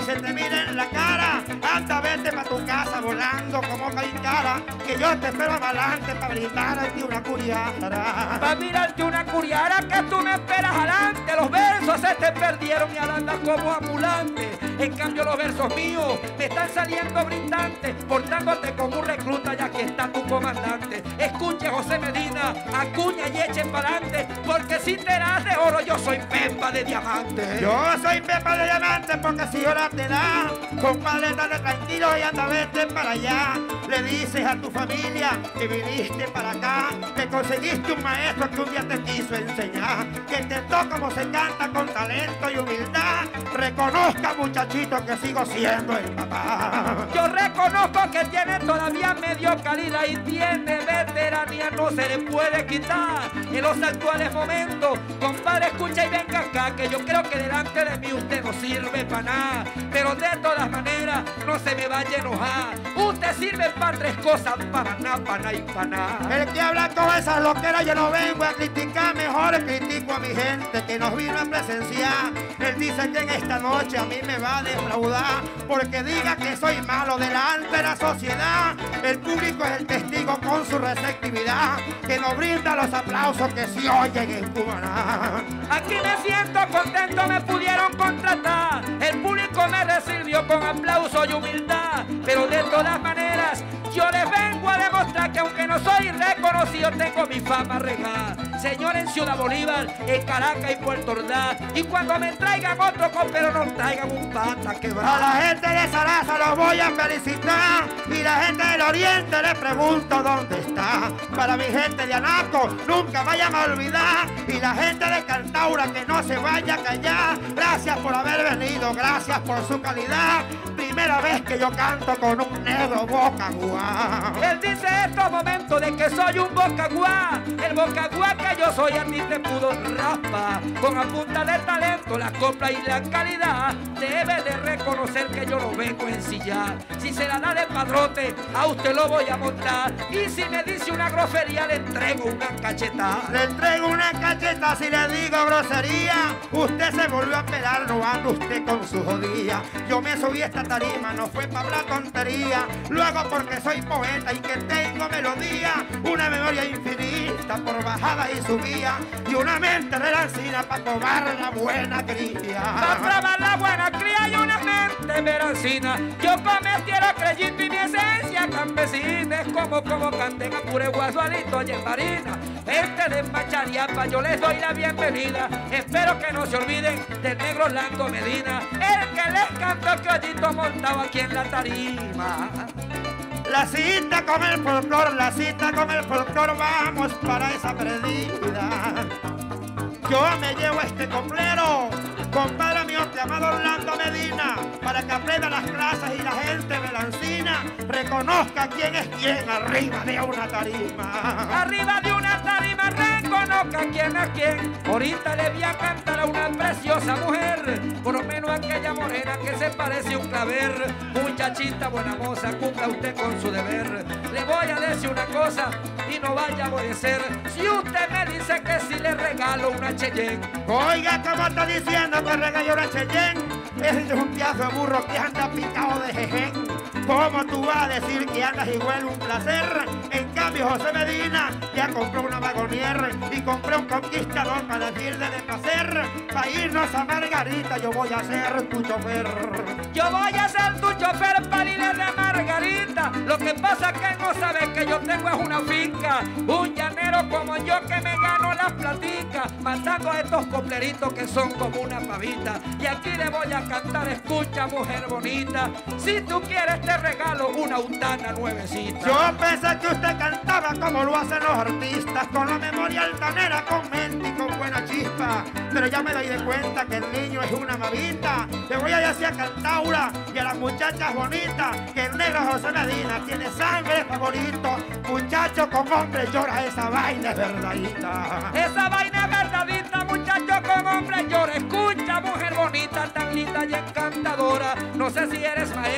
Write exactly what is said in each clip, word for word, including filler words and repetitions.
se te mire en la cara. Anda, vete pa' tu casa volando como caicara, que yo te espero adelante para brindarte una curiara. Pa' mirarte una curiara que tú me esperas adelante. Los versos se te perdieron y ahora andas como ambulante. En cambio los versos míos me están saliendo brindantes, portándote como un recluta, ya que está tu comandante. Escuche, José Medina, acuña y echen pa'lante, porque si te das de oro yo soy pepa de diamante. Yo soy pepa de diamante porque si ahora te da, compadre, dale tranquilo y anda, vete para allá. Le dices a tu familia que viniste para acá, que conseguiste un maestro que un día te quiso enseñar, que intentó como se canta con talento y humildad. Reconozca, muchachito, que sigo siendo el papá. Yo reconozco que tiene todavía medio calidad y tiene veteranía, no se le puede quitar en los actuales momentos. Compadre, escucha y venga acá, que yo creo que delante de mí usted no sirve para nada, pero de todas maneras no se me vaya a enojar. Usted sirve para tres cosas, para nada, para nada y para nada. El que habla con esas loqueras yo no vengo a criticar, mejor critico a mi gente que nos vino a presenciar. Él dice que en esta noche a mí me va a defraudar, porque diga que soy malo delante de la sociedad. El público es el testigo con su receptividad, que nos brinda los aplausos que se oyen en Cumaná. Aquí me siento contento, me pudieron contratar. El público me recibió con aplauso y humildad, pero de todas maneras yo les vengo a demostrar que aunque no soy reconocido, tengo mi fama regada. Señor, en Ciudad Bolívar, en Caracas y Puerto Ordaz, y cuando me traigan otro copero, no traigan un pata quebrado. A la gente de Sarasa los voy a felicitar, y la gente del Oriente le pregunto dónde está. Para mi gente de Anaco, nunca vayan a olvidar, y la gente de Cantaura que no se vaya a callar. Gracias por haber venido, gracias por su calidad. Primera vez que yo canto con un negro bocaguá. Él dice estos momentos de que soy un bocaguá. El bocaguá que yo soy a ti te pudo raspa. Con a punta de talento, la copla y la calidad. Debe de reconocer que yo lo vengo a ensillar. Si se la da de padrote, a usted lo voy a montar. Y si me dice una grosería, le entrego una cachetada. Le entrego una cacheta si le digo grosería. Usted se volvió a pelar, no anda usted con su jodía. Yo me subí a esta tarima, no fue para hablar tontería. Luego porque soy poeta y que tengo melodía, una memoria infinita por bajada y subida, y una mente relancina para probar la buena cría. Para probar la buena cría y una mente merancina. Yo cometiero creyendo y mi esencia campesina. Es como como canten a pure guasualito y en marina. Gente de Machariapa, yo les doy la bienvenida. Espero que no se olviden del negro Orlando Medina, el que les cantó criollito montado aquí en la tarima. La cita con el folclor, la cita con el folclor, vamos para esa perdida. Yo me llevo a este coplero, compadre mío llamado Orlando Medina, para que aprenda las clases y la gente melancina reconozca quién es quién arriba de una tarima. Arriba de una tarima reconozca quién es quién. Ahorita le voy a cantar a una preciosa mujer, por lo menos aquella morena que se parece a un claver. Muchachita buena moza, cumpla usted con su deber. Le voy a decir una cosa y no vaya a obedecer. Si usted me dice que si le regalo una Cheyenne. Oiga, ¿cómo está diciendo que regaló una Cheyenne? Es un piazo de burro que anda picado de jején. ¿Cómo tú vas a decir que andas igual un placer? En cambio, José Medina ya compró una Wagonier y compré un Conquistador para decirle de placer. Para irnos a Margarita yo voy a ser tu chofer. Yo voy a ser tu chofer para irle de Margarita. Lo que pasa es que no sabes que yo tengo es una finca. Un llanero como yo que me gano las platicas, matando a estos copleritos que son como una pavita. Y aquí le voy a cantar, escucha mujer bonita, si tú quieres te regalo una utana nuevecita. Yo pensé que usted cantaba como lo hacen los artistas, con la memoria altanera, con mente y con buena chispa. Pero ya me doy de cuenta que el niño es una mavita. Le voy a decir a Cantaura y a las muchachas bonitas que el negro José Medina tiene sangre favorito. Muchacho con hombre llora, esa vaina es verdadita. Esa vaina es verdadita, muchacho con hombre llora. Escucha mujer bonita, tan linda y encantadora. No sé si eres maestra,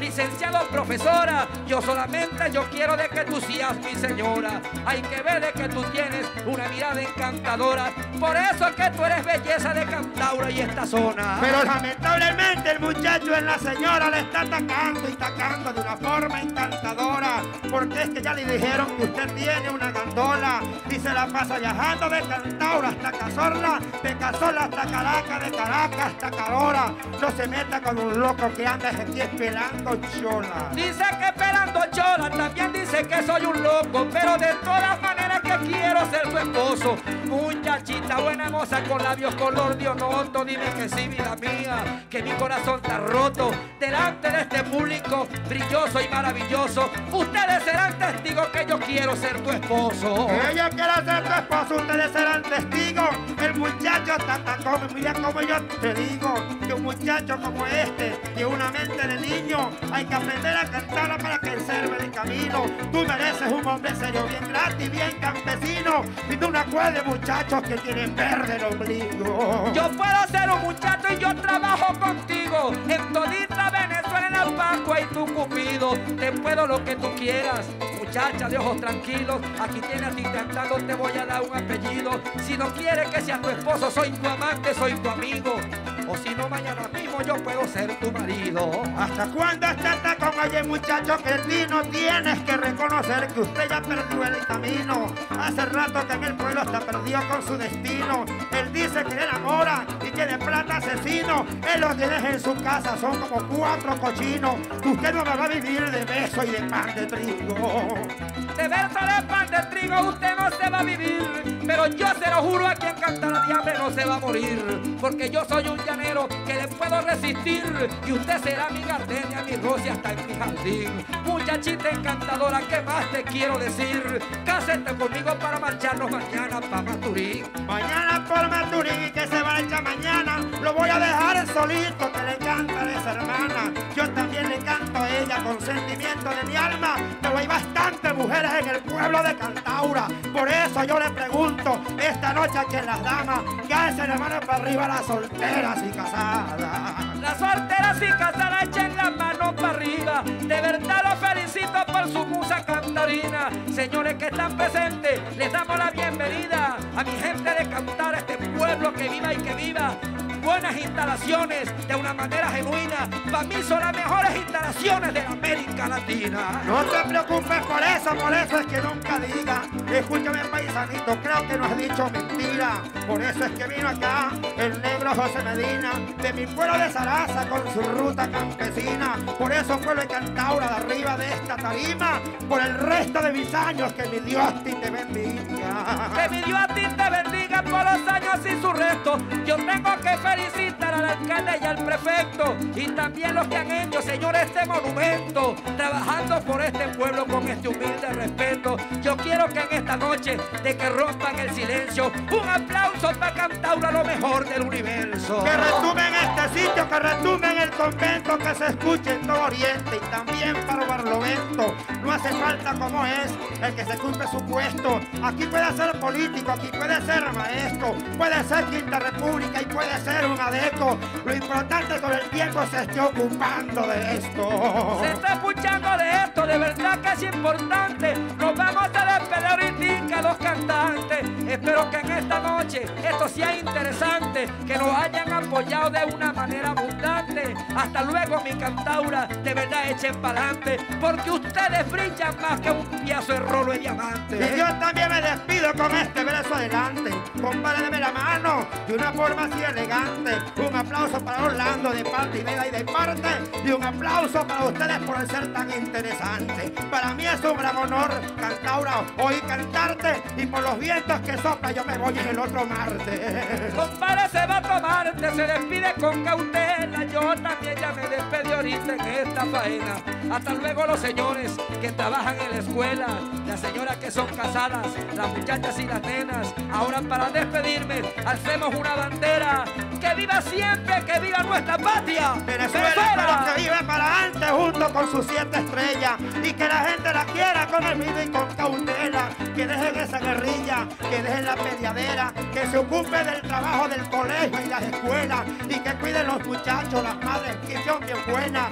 licenciado, profesora, yo solamente yo quiero de que tú seas mi señora. Hay que ver de que tú tienes una mirada encantadora, por eso es que tú eres belleza de Cantaura y esta zona. Pero lamentablemente el muchacho en la señora le está atacando y atacando de una forma encantadora, porque es que ya le dijeron que usted tiene una gandola y se la pasa viajando de Cantaura hasta Cazorla, de Cazorla hasta Caracas, de Caracas hasta Carora. No se meta con un loco que anda aquí pelando chola. Dice que pelando chola, también dice que soy un loco, pero de todas maneras que quiero ser tu esposo. Muchachita buena moza con labios color de onoto, dime que sí, vida mía, que mi corazón está roto delante de este público brilloso y maravilloso. Ustedes serán testigos que yo quiero ser tu esposo. Que yo quiero ser tu esposo, ustedes serán testigos. El muchacho está tan como, mira como yo te digo, que un muchacho como este, que una mente de niño, hay que aprender a cantar para que serve de camino. Tú mereces un hombre serio, bien gratis, bien campesino, y tú una cueva de muchachos que tienen verde el ombligo. Yo puedo ser un muchacho y yo trabajo contigo en todita Venezuela, en la Pascua y tu Cupido. Te puedo lo que tú quieras, muchacha de ojos tranquilos. Aquí tienes a ti cantando, te voy a dar un apellido. Si no quieres que sea tu esposo, soy tu amante, soy tu amigo. O si no, mañana mismo yo puedo ser tu marido. ¿Hasta cuándo estás con oye muchacho que ti no tienes que reconocer que usted ya perdió el camino? Hace rato que en el pueblo está perdido con su destino. Él dice que le enamora y que de plata asesino. Él lo tiene en su casa, son como cuatro cochinos. Usted no me va a vivir de beso y de pan de trigo. De beso de pan de trigo usted no se va a vivir, pero yo se lo juro a quien Cantaura de hambre no se va a morir, porque yo soy un llanero que le puedo resistir y usted será mi gardenia, mi rosa hasta en mi jardín. Muchachita encantadora, ¿qué más te quiero decir? Cásate conmigo para marcharnos mañana para Maturín. Mañana por Maturín y que se marcha mañana, lo voy a dejar solito, que le encanta de esa hermana. Yo también le canto a ella con sentimiento de mi alma, pero hay bastantes mujeres en el pueblo de Cantaura. Por eso yo le pregunto esta noche a quien las damas, que hacen la mano para arriba las solteras y casadas. Las solteras y casadas echen la mano para arriba. De verdad los felicito por su musa cantarina. Señores que están presentes, les damos la bienvenida a mi gente de Cantaura, este pueblo que viva y que viva. Buenas instalaciones de una manera genuina. Para mí son las mejores instalaciones de la América Latina. No te preocupes por eso, por eso es que nunca diga. Escúchame, paisanito, creo que no has dicho mentira. Por eso es que vino acá el negro José Medina, de mi pueblo de Zaraza con su ruta campesina. Por eso pueblo de Cantaura, de arriba de esta tarima, por el resto de mis años, que mi Dios a ti te bendiga. Que mi Dios a ti te bendiga por los años y su resto. Yo tengo que felicitar al alcalde y al prefecto y también los que han hecho, señores, este monumento, trabajando por este pueblo con este humilde respeto. Yo quiero que en esta noche, de que rompan el silencio, un aplauso para Cantaura, lo mejor del universo. Que retumbe en este sitio, que retumbe en el convento, que se escuche en todo Oriente y también para Barlovento. No hace falta como es el que se cumple su puesto. Aquí puede ser político, aquí puede ser maestro, puede ser Quinta República y puede ser un adeco. Lo importante es que con el tiempo se esté ocupando de esto. Se está escuchando de esto, de verdad que es importante. Nos vamos a despedir ahorita los cantantes. Espero que en esta noche esto sea interesante, que nos hayan apoyado de una manera abundante. Hasta luego, mi Cantaura, de verdad echen para adelante, porque ustedes brillan más que un piazo de rolo de diamante. Y yo también me despido con este verso adelante. Compárame la mano de una forma así elegante. Un aplauso para Orlando de parte y de, y de parte, y un aplauso para ustedes por el ser tan interesante. Para mí es un gran honor, Cantaura, hoy cantarte, y por los vientos que soplan yo me voy en el otro martes. Compadre, se va a tomarte, se despide con cautela. Yo también ya me despedí ahorita en esta faena. Hasta luego los señores que trabajan en la escuela, las señoras que son casadas, las muchachas y las nenas. Ahora para despedirme, hacemos una bandera. ¡Que viva siempre, que viva nuestra patria! Venezuela, Venezuela, pero que vive para antes junto con sus siete estrellas, y que la gente la quiera con el vida y con cautela. Que dejen esa guerrilla, que dejen la peleadera, que se ocupe del trabajo del colegio y las escuelas, y que cuiden los muchachos, las madres que son bien buenas. ¡Viva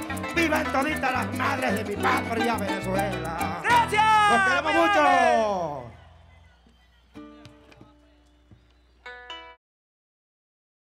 vivan toditas las madres de mi patria Venezuela. ¡Gracias! ¡Los queremos mucho!